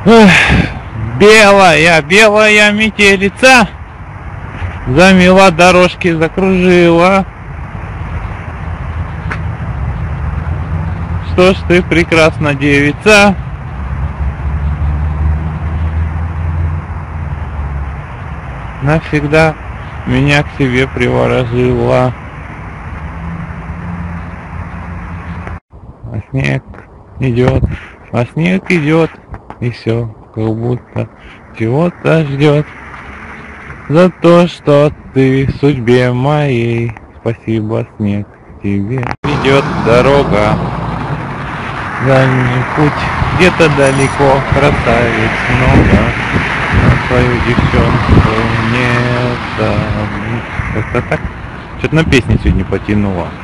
Эх, белая, белая метелица замела дорожки, закружила. Что ж ты прекрасна, девица, навсегда меня к себе приворожила. А снег идет, а снег идет, и все, как будто чего-то ждет. За то, что ты в судьбе моей, спасибо, снег, тебе ведет дорога. Дальний путь где-то далеко, красавиц много, на свою девчонку не забудь. Как-то так. Что-то на песни сегодня потянуло.